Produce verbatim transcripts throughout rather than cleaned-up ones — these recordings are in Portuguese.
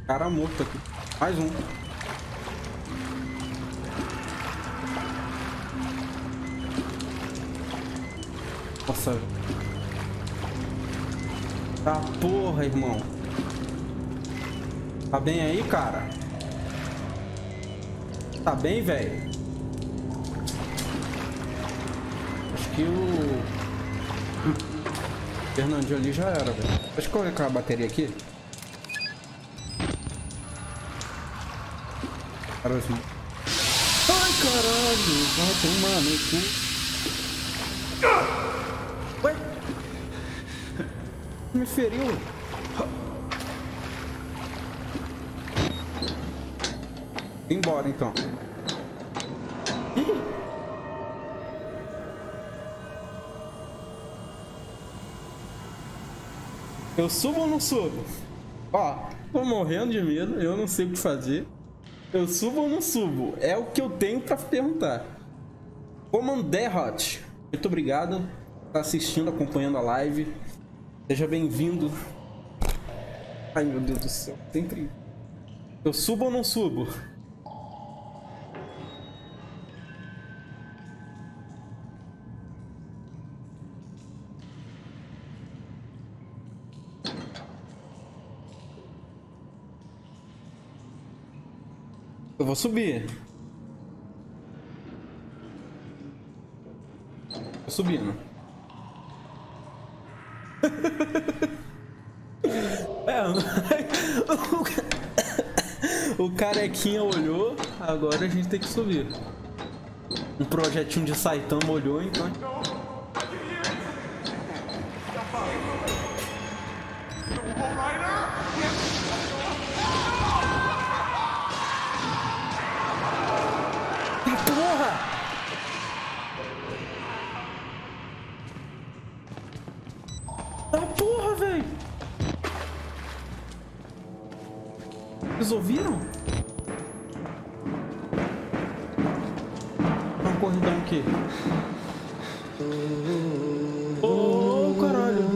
Cara morto aqui. Mais um. Nossa. Tá porra, irmão. Tá bem aí, cara? Tá bem, velho? Acho que o... Fernandinho ali já era, velho. Deixa eu colocar a bateria aqui. Cara, assim. Ai, caralho. Vai tomar no cu. Ué? Me feriu. Embora, então. Ih. Eu subo ou não subo? Ó, tô morrendo de medo, eu não sei o que fazer. Eu subo ou não subo? É o que eu tenho pra perguntar. Comanderhot, muito obrigado por estar assistindo, acompanhando a live. Seja bem-vindo. Ai, meu Deus do céu, sempre... Eu subo ou não subo? Eu vou subir. Tô subindo. É, o carequinha olhou, agora a gente tem que subir. Um projetinho de Saitama olhou, então... Vocês ouviram? Tá um corridão aqui. Oh, caralho.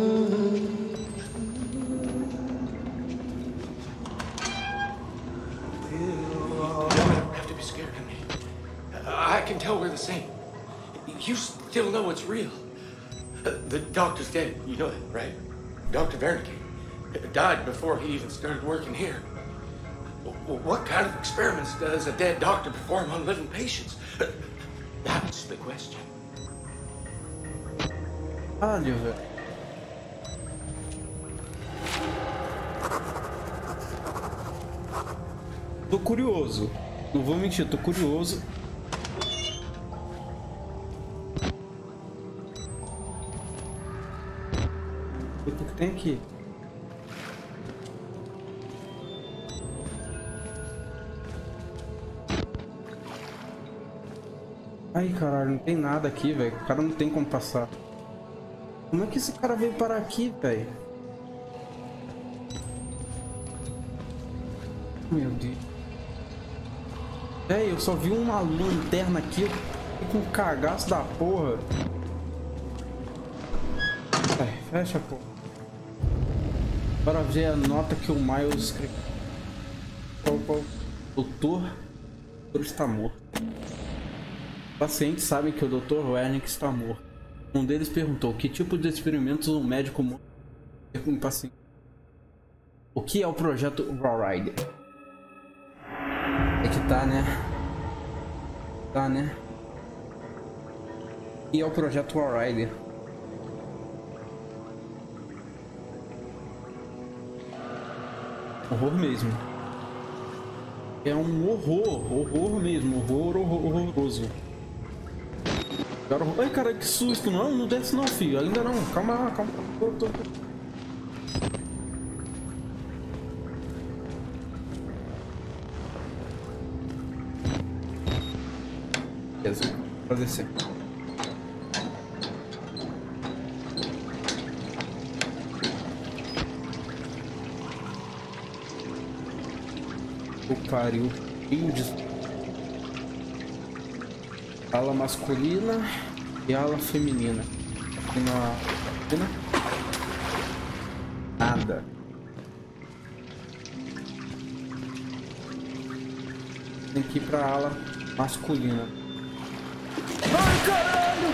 Have to be scared of me. I can tell we're the same. You still know it's real. The doctor's dead. You know that, right? Doctor Wernicke died before he even started working here. What kind of experiments does a dead doctor perform on living patients? That's the question. Caralho, velho. Tô curioso. Não vou mentir, tô curioso. O que tem aqui? Ai, caralho, não tem nada aqui, velho. O cara não tem como passar. Como é que esse cara veio parar aqui, velho? Meu Deus. Véi, eu só vi uma lanterna aqui. Eu fiquei com um cagaço da porra. Ai, fecha, porra. Bora ver a nota que o Miles escreveu. O doutor... O doutor está morto. Os pacientes sabem que o doutor Wernicke está morto. Um deles perguntou que tipo de experimentos um médico morto faz com um paciente. O que é o projeto Rawhide? É que tá, né? Tá, né? O que é o projeto Rawhide? Horror mesmo. É um horror, horror mesmo, horror, horror horroroso. Ai, cara, que susto. Não, não desce não, filho. Ainda não. Calma lá, calma. Tô, tô, tô. Beleza, pra descer. O pariu. Índios. Ala masculina e ala feminina. Tem uma... Nada. Tem que ir pra ala masculina. Ai, caralho!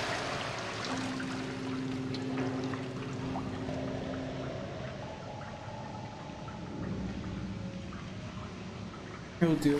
Meu Deus.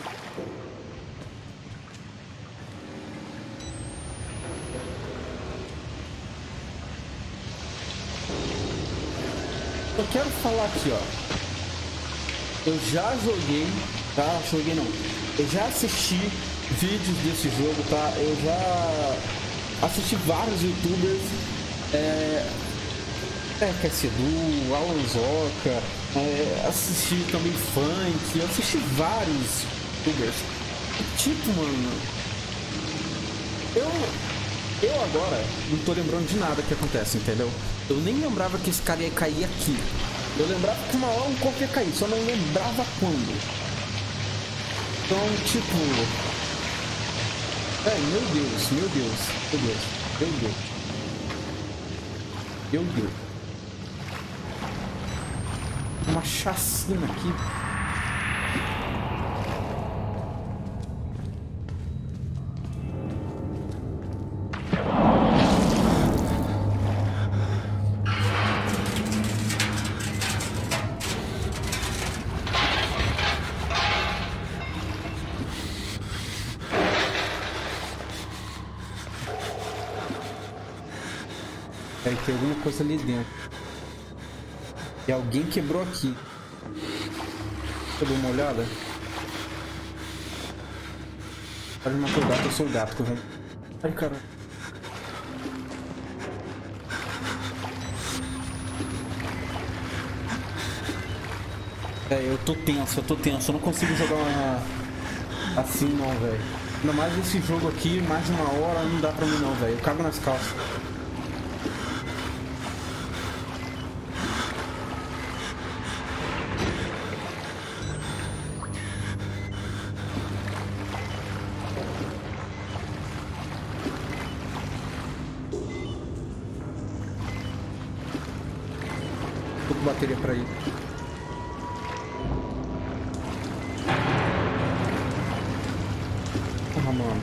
Eu quero falar aqui, ó. Eu já joguei, tá? Joguei não. Eu já assisti vídeos desse jogo, tá? Eu já assisti vários youtubers. É... É, Cassedu, Alanzoca, é, assisti também Funk, eu assisti vários youtubers. E, tipo, mano, eu, eu agora não tô lembrando de nada que acontece, entendeu? Eu nem lembrava que esse cara ia cair aqui. Eu lembrava que uma hora um corpo ia cair, só não lembrava quando. Então, tipo... É, meu Deus, meu Deus, meu Deus, meu Deus. Meu Deus. Uma chacina aqui. Aí tem alguma coisa ali dentro. E alguém quebrou aqui. Deixa eu dar uma olhada. Pode matar o gato, eu sou o gato, correndo. Ai, caralho. É, eu tô tenso, eu tô tenso. Eu não consigo jogar uma... assim não, velho. Ainda mais esse jogo aqui, mais de uma hora, não dá pra mim não, velho. Eu cago nas calças. Tô com bateria pra ir. Porra, mano.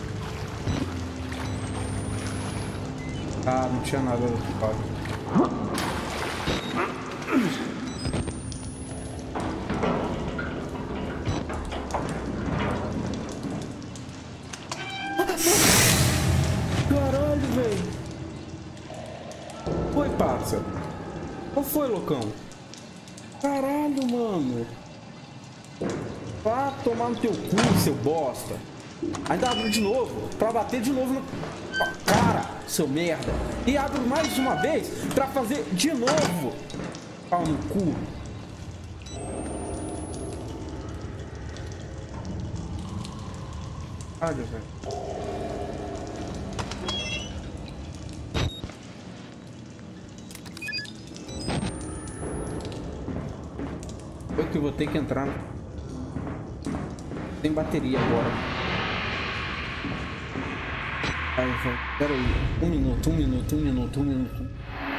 Ah, não tinha nada do outro lado. Caralho, velho. Oi, parça. Qual foi, loucão? Caralho, mano. Vá tomar no teu cu, seu bosta. Ainda abre de novo, pra bater de novo no... Cara, seu merda. E abre mais uma vez pra fazer de novo. Pau no cu. Olha, velho. Eu que vou ter que entrar. Tem bateria agora. Aí, pera aí. Um minuto, um minuto, um minuto, um minuto.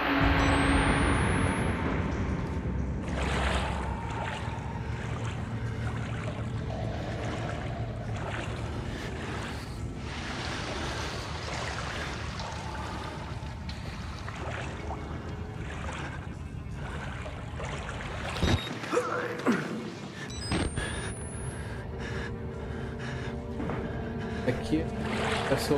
Aqui é só...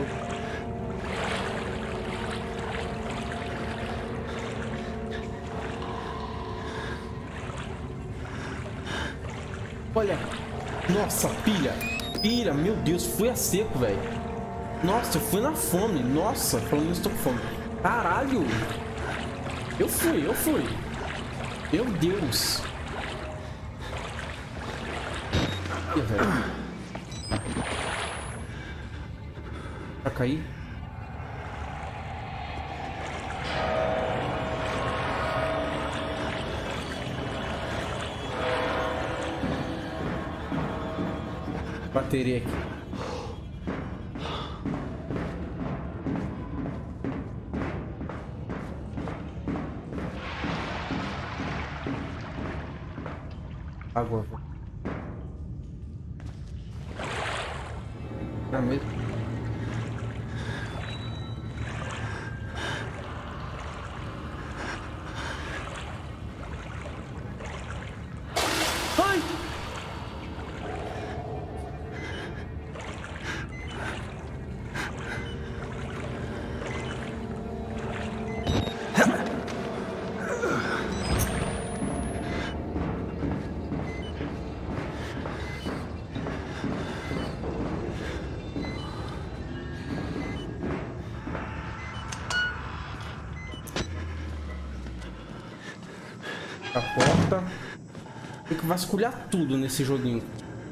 Olha, nossa, pilha, pilha, meu Deus, fui a seco, velho. Nossa, eu fui na fome, nossa, falando isso, tô com fome. Caralho, eu fui, eu fui. Meu Deus. Ih, velho. Pra cair? Bateria aqui. Água. Tá mesmo? Ai! A porta. Tem que vasculhar tudo nesse joguinho.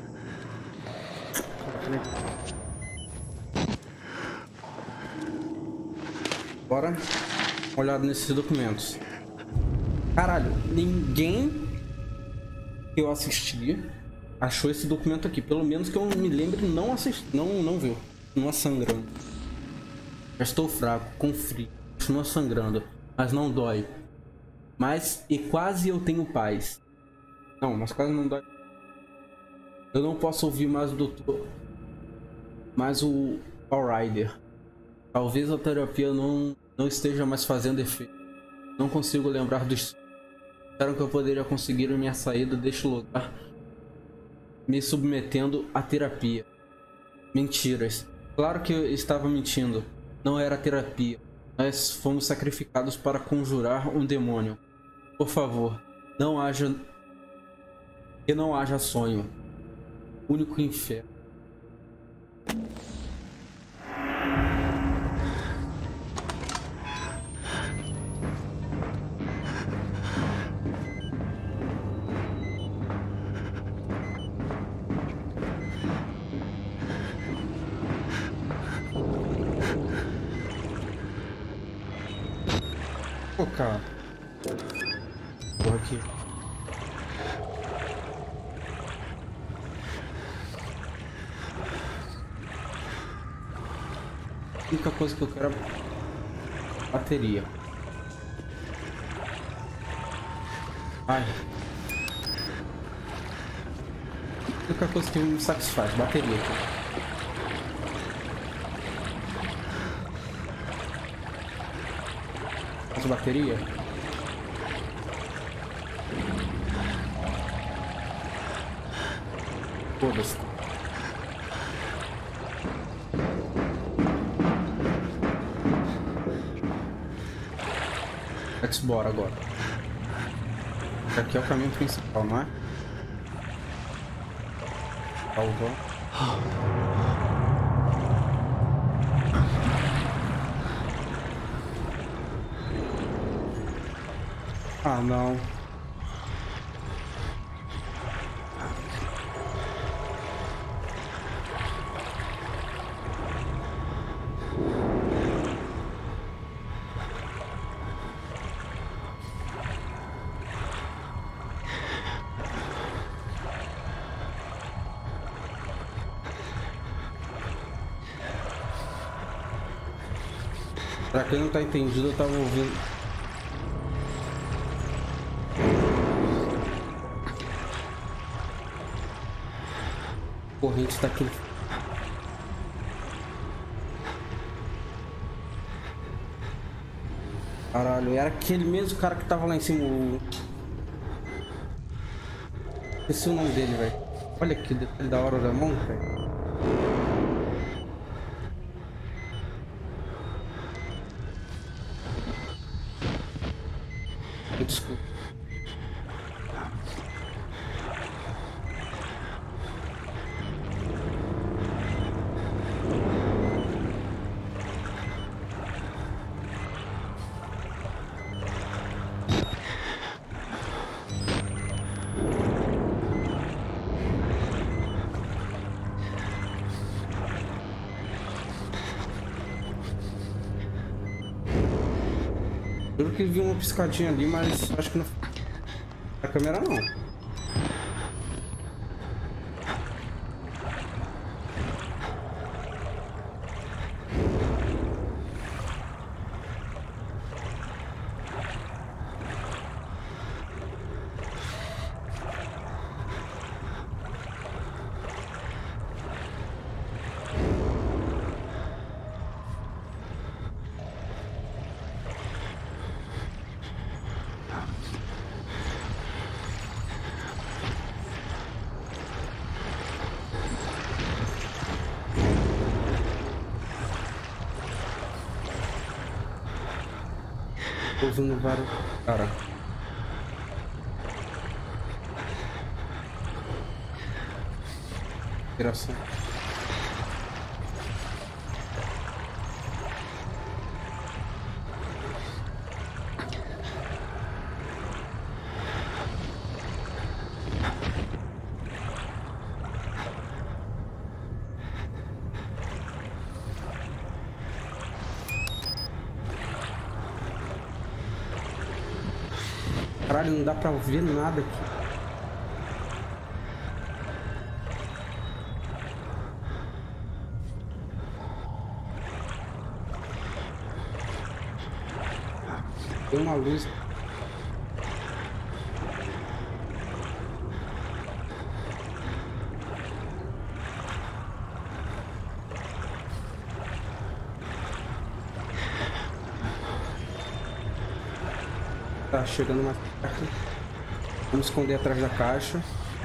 Bora. Uma olhada nesses documentos. Caralho, ninguém que eu assisti achou esse documento aqui. Pelo menos que eu me lembre, não assisti, não, não viu. Continua sangrando. Já estou fraco, com frio. Continua sangrando, mas não dói. Mas e quase eu tenho paz. Não, mas quase não dói. Eu não posso ouvir mais o doutor. Mas o Paul Ryder. Talvez a terapia não, não esteja mais fazendo efeito. Não consigo lembrar dos... Disseram que eu poderia conseguir minha saída deste lugar me submetendo à terapia. Mentiras. Claro que eu estava mentindo. Não era terapia. Nós fomos sacrificados para conjurar um demônio. Por favor, não haja... Que não haja sonho. Único inferno. Pô, cara. Porra aqui. A única coisa que eu quero é bateria. Ai. A única coisa que me satisfaz, bateria. Faz bateria? Foda-se. Let's bora agora. Aqui é o caminho principal, não é? Salvou. Ah, não. Pra quem não tá entendido, eu tava ouvindo. Corrente tá aqui. Caralho, era aquele mesmo cara que tava lá em cima. O... Esqueci o nome dele, velho. Olha que detalhe da hora da mão, velho. Desculpa. Juro que vi uma piscadinha ali, mas acho que não. A câmera não. Tô ouvindo vários... Cara. Inspiração. Caralho, não dá pra ver nada aqui. Tem uma luz. Tá chegando mais perto. Vamos esconder atrás da caixa.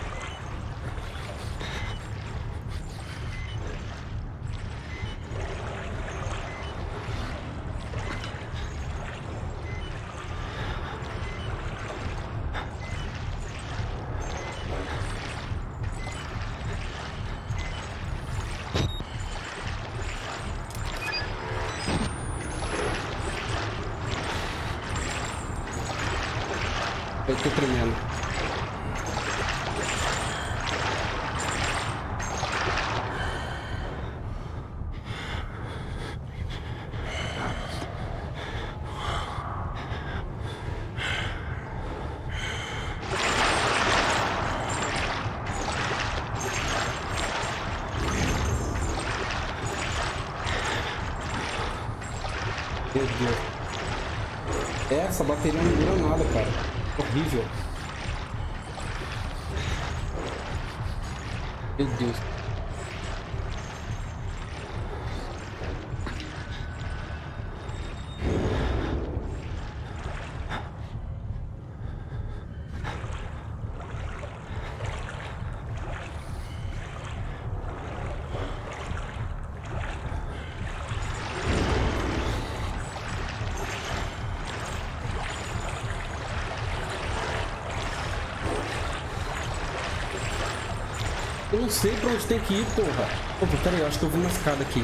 Eu tô tremendo. Meu Deus. Essa bateria não dura nada, cara. Horrível. Meu Deus. Eu não sei pra onde tem que ir, porra. Pô, peraí, eu acho que eu vi uma escada aqui.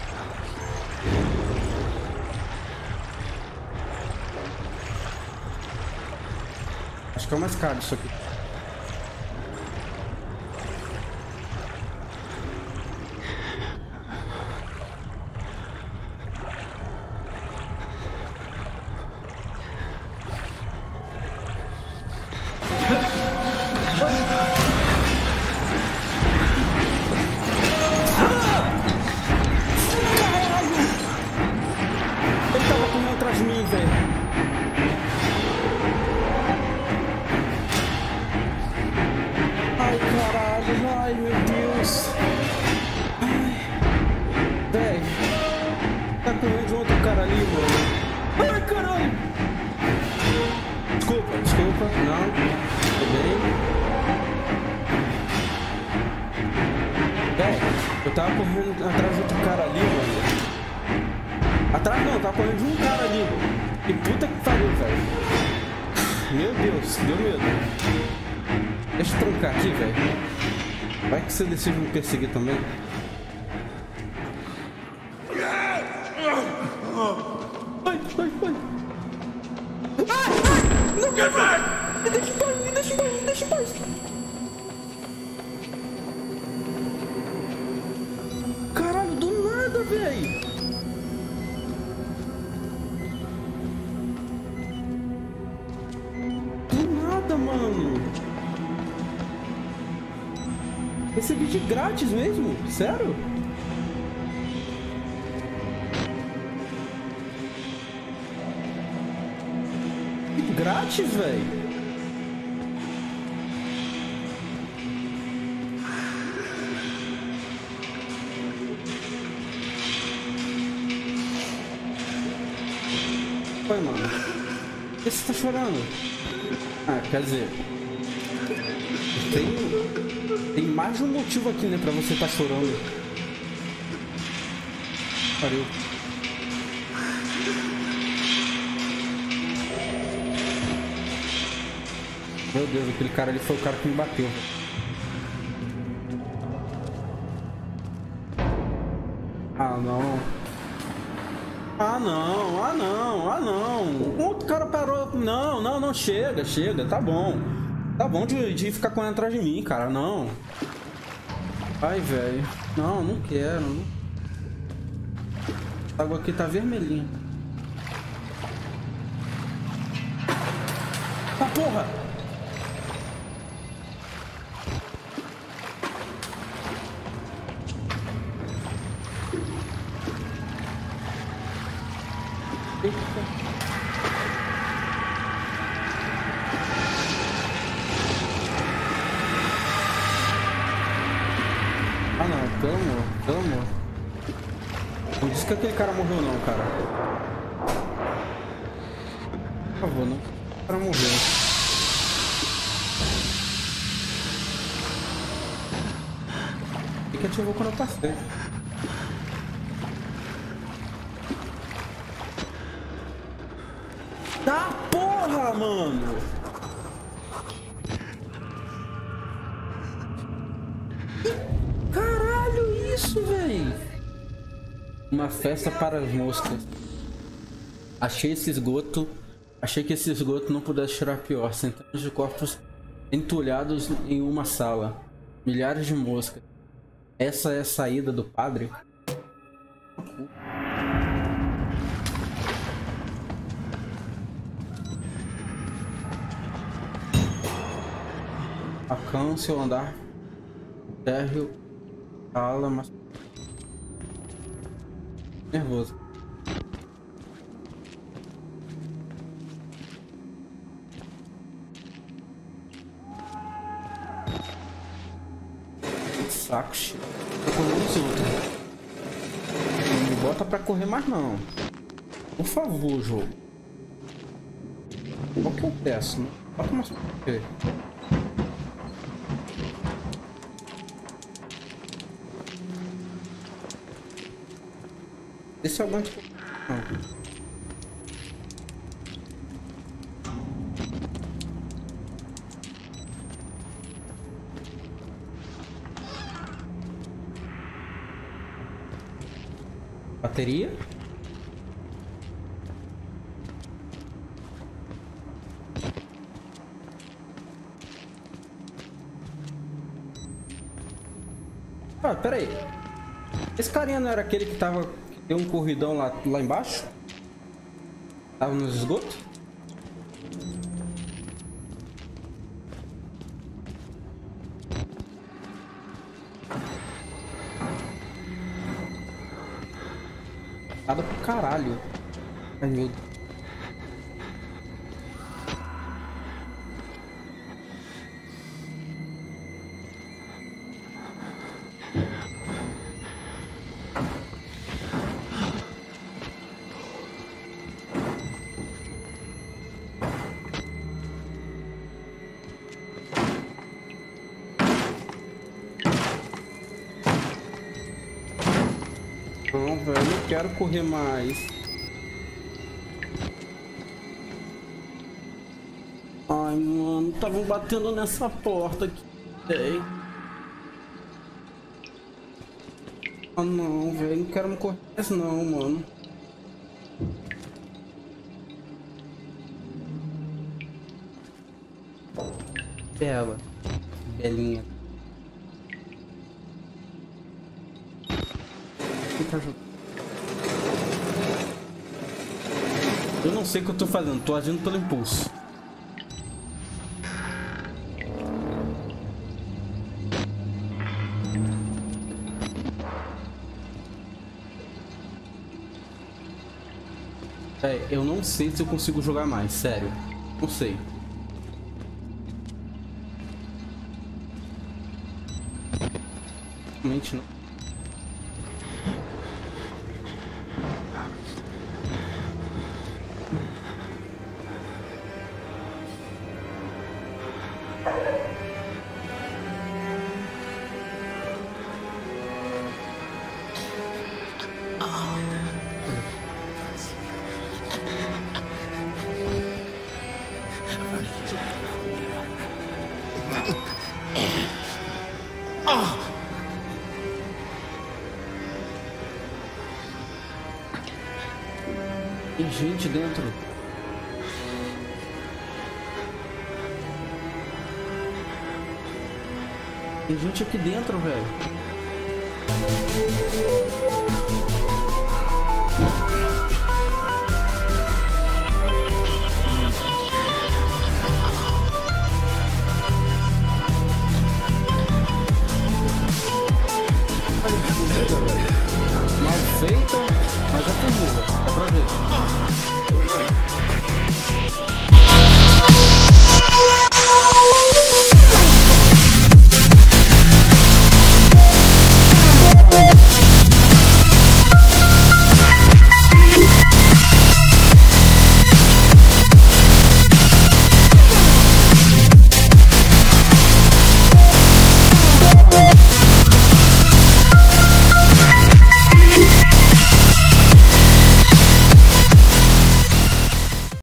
Acho que é uma escada isso aqui. Ai, meu Deus. Ai. Véi. Tá correndo de outro cara ali, mano. Ai, caralho. Desculpa, desculpa. Não. Tudo bem. Véi, eu tava correndo atrás de outro cara ali, mano. Atrás não, eu tava correndo de um cara ali, mano. Que puta que pariu, velho. Meu Deus, deu medo. Deixa eu trancar aqui, velho. Vai que você decide me perseguir também. Vai, vai, vai. Ai, ai, não, get back! Me deixa em paz, me deixa em paz, me deixa em paz. Caralho, do nada, velho. Do nada, mano. Recebi de grátis mesmo? Sério? Grátis, velho? Oi, mano. Por que você tá chorando? Ah, quer dizer... Tem... Tem mais de um motivo aqui, né, pra você estar chorando. Pariu. Meu Deus, aquele cara ali foi o cara que me bateu. Ah, não. Ah, não. Ah, não. Ah, não. O outro cara parou. Não, não, não. Chega, chega. Tá bom. Tá bom de, de ficar correndo atrás de mim, cara. Não. Ai, velho. Não, não quero. A água aqui tá vermelhinha. Ah, porra! Ah não, pelo amor, pelo amor. Não disse que aquele cara morreu não, cara. Por favor, não. O cara morreu. E que ativou quando eu passei. Tá porra, mano! Caralho, isso, velho! Uma festa para as moscas. Achei esse esgoto. Achei que esse esgoto não pudesse tirar pior. Centenas de corpos entulhados em uma sala. Milhares de moscas. Essa é a saída do padre? Alcance o andar térreo, sala, mas nervoso. Saco cheio. Tô correndo os outros. Não me bota pra correr mais não. Por favor, jogo. Qual que eu peço? Né? Bota mais pra correr. Esse é o banco. Não. Bateria. Ah, pera aí. Esse carinha não era aquele que tava... Tem um corridão lá, lá embaixo? Tava nos esgotos? Nada pro caralho. Ai, meu Deus. Não, velho, eu não quero correr mais. Ai, mano, estavam batendo nessa porta aqui. Ei. Ah, não, velho, não quero me correr mais não, mano. Bela. Belinha. Eu não sei o que eu tô fazendo, tô agindo pelo impulso. É, eu não sei se eu consigo jogar mais, sério. Não sei. Realmente não. Tem gente dentro. Tem gente aqui dentro, velho.